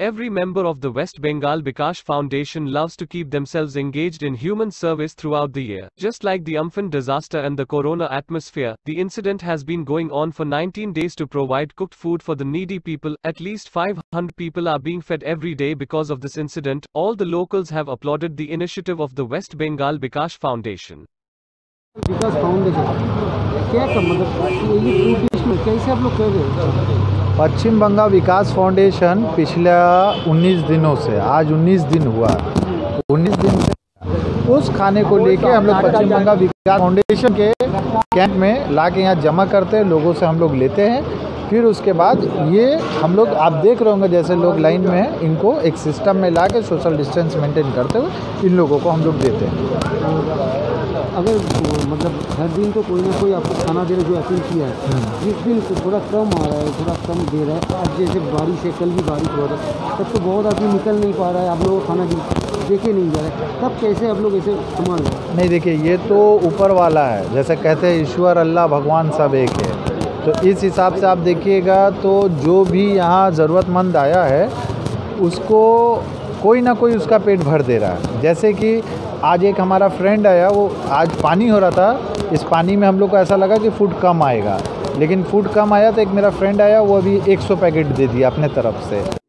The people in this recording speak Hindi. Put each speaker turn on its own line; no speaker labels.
Every member of the West Bengal Bikash Foundation loves to keep themselves engaged in human service throughout the year. Just like the Amphan disaster and the corona atmosphere, the incident has been going on for 19 days to provide cooked food for the needy people. At least 500 people are being fed every day because of this incident. All the locals have applauded the initiative of the West Bengal Bikash Foundation.
Vikas foundation क्या का मतलब ये फूड डिश में कैसे आप लोग कर रहे हो?
पश्चिम बंगाल विकास फाउंडेशन पिछले 19 दिनों से आज 19 दिन हुआ। 19 दिन से उस खाने को लेके हम लोग पश्चिम बंगाल विकास फाउंडेशन के कैंप में ला के यहाँ जमा करते हैं, लोगों से हम लोग लेते हैं। फिर उसके बाद ये हम लोग आप देख रहे होंगे जैसे लोग लाइन में हैं, इनको एक सिस्टम में ला के सोशल डिस्टेंस मेंटेन करते हुए इन लोगों को हम लोग देते हैं।
अगर मतलब हर दिन तो कोई ना कोई आपको खाना दे रहा है, जो अपील किया है, जिस दिन थोड़ा कम आ रहा है, थोड़ा कम दे रहा है, आज जैसे बारिश है, कल भी बारिश हो रहा है, तब तो बहुत आदमी निकल नहीं पा रहा है, आप लोगों को खाना देखे नहीं जा रहा है, तब कैसे आप लोग ऐसे संभाल रहे हैं?
नहीं देखिए, ये तो ऊपर वाला है, जैसे कहते हैं ईश्वर अल्लाह भगवान सब एक है, तो इस हिसाब से आप देखिएगा तो जो भी यहाँ ज़रूरतमंद आया है उसको कोई ना कोई उसका पेट भर दे रहा है। जैसे कि आज एक हमारा फ्रेंड आया, वो आज पानी हो रहा था, इस पानी में हम लोग को ऐसा लगा कि फूड कम आएगा, लेकिन फूड कम आया तो एक मेरा फ्रेंड आया, वो अभी 100 पैकेट दे दिया अपने तरफ से।